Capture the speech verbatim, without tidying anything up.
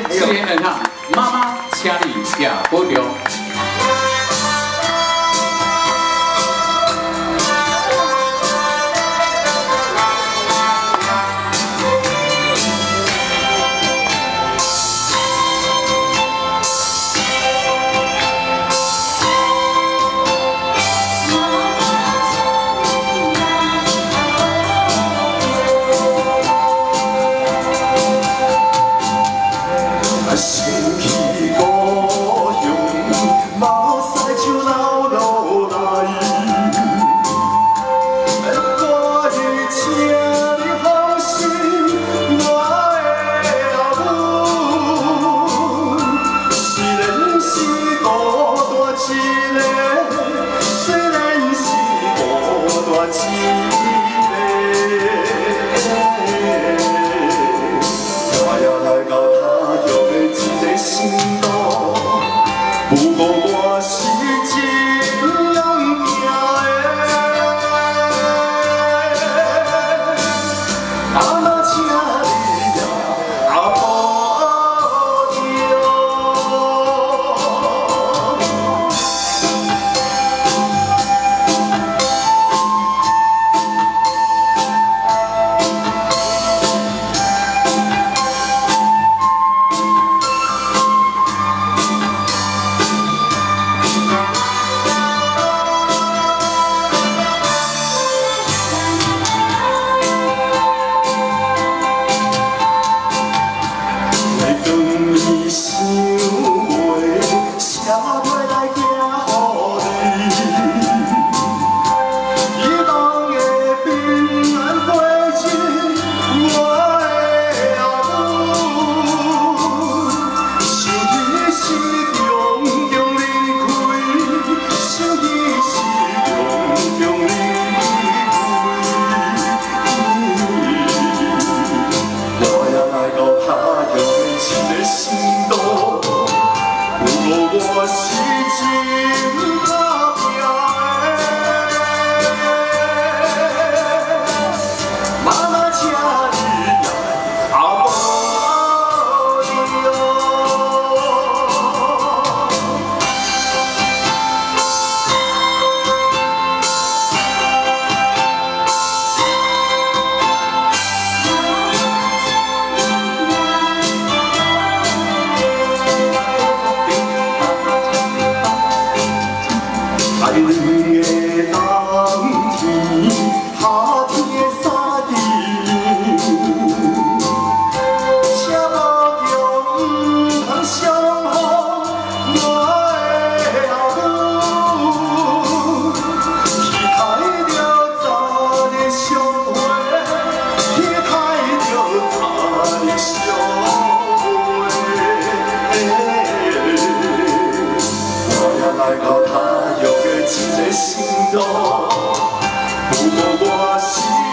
四个人哈，妈妈，请你也保重。 想起故乡，目屎就流落来。我的请你放心，我的阿母，虽然是孤单一个，虽然是孤单一个。 不过我是这样行的，阿妈请你也保重。我是真打拼的，妈妈请你也保重。爱你的冬天，夏天的三季，请保重，唔通伤害我的阿母。去害着昨日相会，去害着昨日相会。我也来到他。 一个心动，不过我是。